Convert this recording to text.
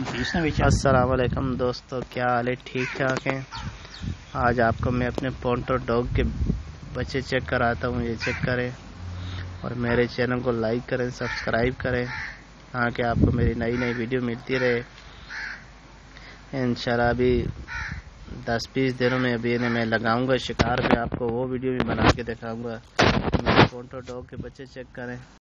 अस्सलाम वालेकुम दोस्तों, क्या हाल है? ठीक ठाक हैं। आज आपको मैं अपने पोंटो डॉग के बच्चे चेक कराता हूँ। ये चेक करें और मेरे चैनल को लाइक करें, सब्सक्राइब करें ताकि आपको मेरी नई नई वीडियो मिलती रहे। इंशाल्लाह अभी 10-20 दिनों में अभी इन्हें मैं लगाऊंगा शिकार पे, आपको वो वीडियो भी बना के दिखाऊंगा। मेरे पोंटो डॉग के बच्चे चेक करें।